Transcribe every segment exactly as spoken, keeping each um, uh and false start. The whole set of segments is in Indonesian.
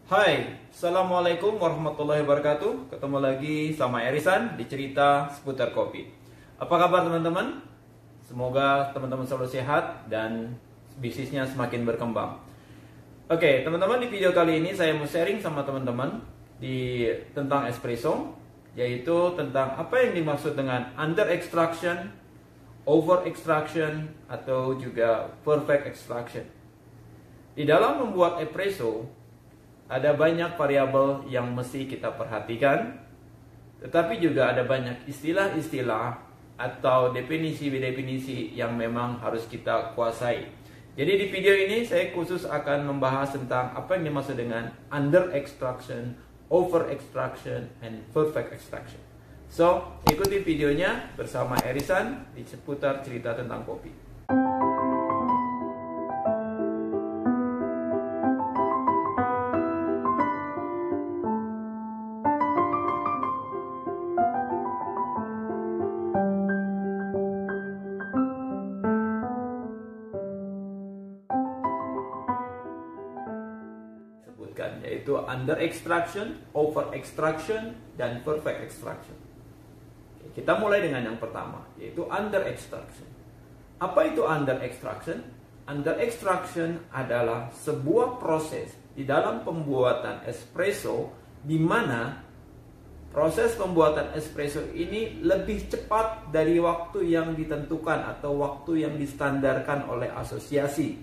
Hai, Assalamualaikum warahmatullahi wabarakatuh. Ketemu lagi sama Erisan di cerita seputar kopi. Apa kabar teman-teman? Semoga teman-teman selalu sehat dan bisnisnya semakin berkembang. Oke, teman-teman, di video kali ini saya mau sharing sama teman-teman di tentang espresso, yaitu tentang apa yang dimaksud dengan under extraction, over extraction, atau juga perfect extraction. Di dalam membuat espresso ada banyak variabel yang mesti kita perhatikan, tetapi juga ada banyak istilah-istilah atau definisi-definisi yang memang harus kita kuasai. Jadi di video ini saya khusus akan membahas tentang apa yang dimaksud dengan under extraction, over extraction, and perfect extraction. So, ikuti videonya bersama Erisan di seputar cerita tentang kopi. Yaitu under extraction, over extraction, dan perfect extraction. Kita mulai dengan yang pertama, yaitu under extraction. Apa itu under extraction? Under extraction adalah sebuah proses di dalam pembuatan espresso di mana proses pembuatan espresso ini lebih cepat dari waktu yang ditentukan atau waktu yang distandarkan oleh asosiasi.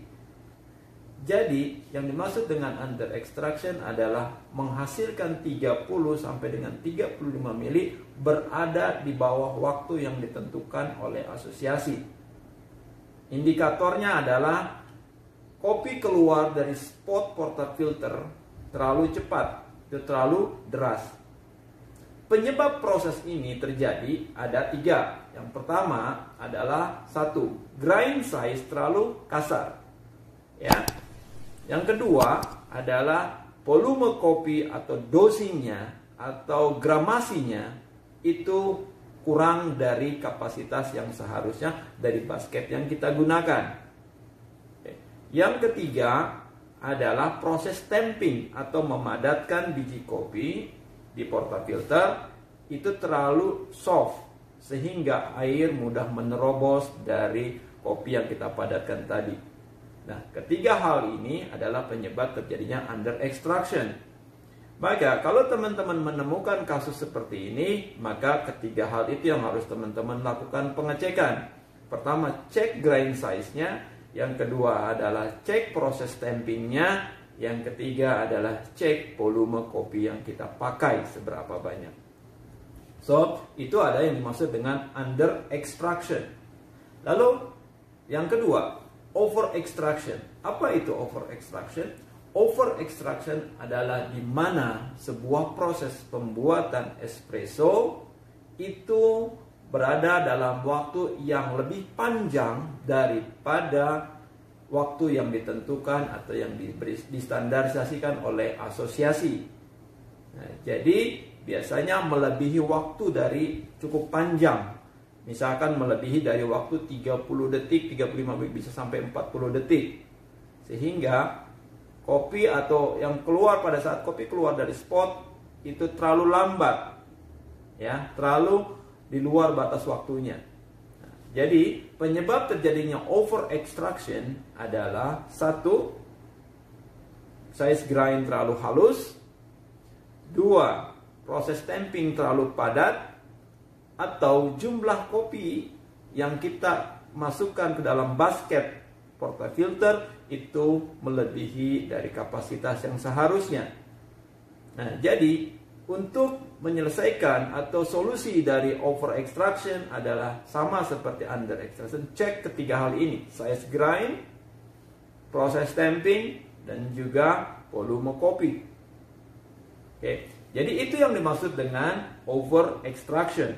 Jadi, yang dimaksud dengan under extraction adalah menghasilkan tiga puluh sampai dengan tiga puluh lima mili berada di bawah waktu yang ditentukan oleh asosiasi. Indikatornya adalah kopi keluar dari spot portafilter terlalu cepat, itu terlalu deras. Penyebab proses ini terjadi ada tiga. Yang pertama adalah satu, grind size terlalu kasar. Ya. Yang kedua adalah volume kopi atau dosingnya atau gramasinya itu kurang dari kapasitas yang seharusnya dari basket yang kita gunakan. Yang ketiga adalah proses stamping atau memadatkan biji kopi di portafilter itu terlalu soft sehingga air mudah menerobos dari kopi yang kita padatkan tadi. Nah, ketiga hal ini adalah penyebab terjadinya under extraction. Maka, kalau teman-teman menemukan kasus seperti ini, maka ketiga hal itu yang harus teman-teman lakukan pengecekan. Pertama, cek grind size-nya. Yang kedua adalah cek proses stamping-nya. Yang ketiga adalah cek volume kopi yang kita pakai seberapa banyak. So, itu ada yang dimaksud dengan under extraction. Lalu, yang kedua, over extraction. Apa itu over extraction? Over extraction adalah di mana sebuah proses pembuatan espresso itu berada dalam waktu yang lebih panjang daripada waktu yang ditentukan atau yang diberi, distandarisasikan oleh asosiasi. Nah, jadi biasanya melebihi waktu dari cukup panjang. Misalkan melebihi dari waktu tiga puluh detik, tiga puluh lima detik, bisa sampai empat puluh detik. Sehingga kopi atau yang keluar pada saat kopi keluar dari spot itu terlalu lambat. Ya, terlalu di luar batas waktunya. Nah, jadi penyebab terjadinya over extraction adalah satu, size grind terlalu halus. Dua, proses stamping terlalu padat. Atau jumlah kopi yang kita masukkan ke dalam basket portafilter itu melebihi dari kapasitas yang seharusnya. Nah, jadi untuk menyelesaikan atau solusi dari over extraction adalah sama seperti under extraction. Cek ketiga hal ini, size grind, proses stamping, dan juga volume kopi. Oke, jadi itu yang dimaksud dengan over extraction.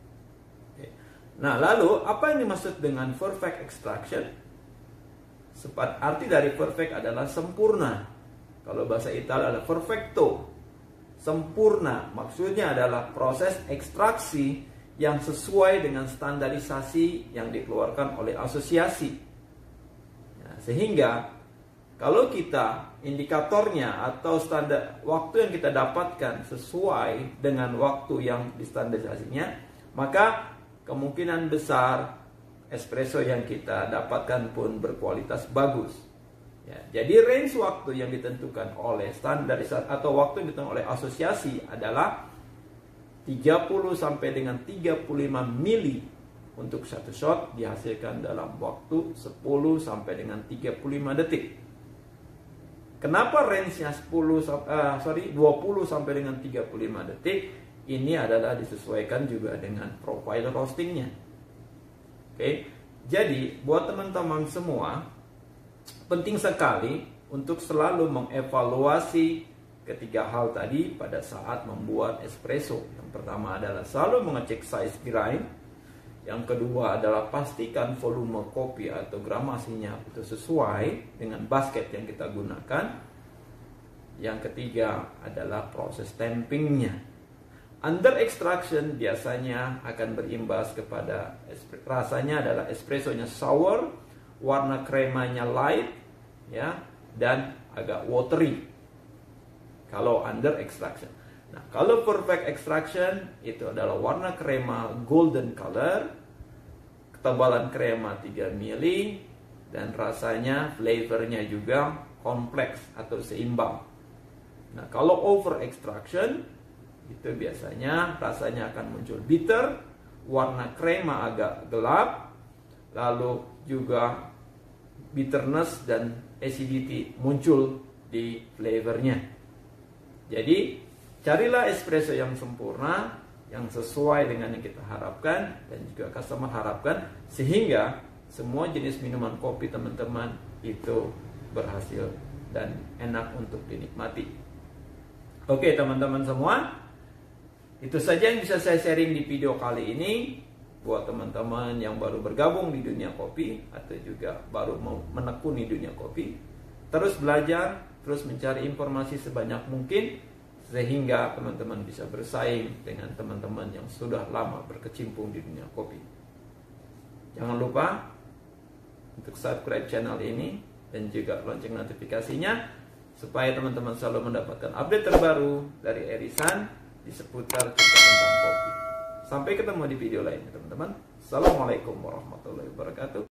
Nah, lalu apa yang dimaksud dengan perfect extraction? Sepat arti dari perfect adalah sempurna. Kalau bahasa Italia adalah perfecto. Sempurna maksudnya adalah proses ekstraksi yang sesuai dengan standarisasi yang dikeluarkan oleh asosiasi. Nah, sehingga Kalau kita indikatornya atau standar waktu yang kita dapatkan sesuai dengan waktu yang distandarisasinya, maka kemungkinan besar espresso yang kita dapatkan pun berkualitas bagus. Ya, jadi range waktu yang ditentukan oleh standarisasi atau waktu yang ditentukan oleh asosiasi adalah tiga puluh sampai dengan tiga puluh lima mili untuk satu shot dihasilkan dalam waktu sepuluh sampai dengan tiga puluh lima detik. Kenapa range-nya sepuluh uh, sorry dua puluh sampai dengan tiga puluh lima detik? Ini adalah disesuaikan juga dengan profile roastingnya. Oke. Okay? Jadi, buat teman-teman semua, penting sekali untuk selalu mengevaluasi ketiga hal tadi pada saat membuat espresso. Yang pertama adalah selalu mengecek size grind. Yang kedua adalah pastikan volume kopi atau gramasinya itu sesuai dengan basket yang kita gunakan. Yang ketiga adalah proses stampingnya. Under extraction biasanya akan berimbas kepada rasanya adalah espressonya sour, warna kremanya light, ya, dan agak watery. Kalau under extraction. Nah, kalau perfect extraction itu adalah warna krema golden color, ketebalan krema tiga mili, dan rasanya, flavornya juga kompleks atau seimbang. Nah, kalau over extraction itu biasanya rasanya akan muncul bitter, warna krema agak gelap, lalu juga bitterness dan acidity muncul di flavornya. Jadi carilah espresso yang sempurna, yang sesuai dengan yang kita harapkan dan juga customer harapkan, sehingga semua jenis minuman kopi teman-teman itu berhasil dan enak untuk dinikmati. Oke teman-teman semua, itu saja yang bisa saya sharing di video kali ini. Buat teman-teman yang baru bergabung di dunia kopi atau juga baru mau menekuni dunia kopi, terus belajar, terus mencari informasi sebanyak mungkin, sehingga teman-teman bisa bersaing dengan teman-teman yang sudah lama berkecimpung di dunia kopi. Jangan lupa untuk subscribe channel ini dan juga lonceng notifikasinya, supaya teman-teman selalu mendapatkan update terbaru dari Erisan di seputar cerita tentang kopi. Sampai ketemu di video lainnya teman-teman. Assalamualaikum warahmatullahi wabarakatuh.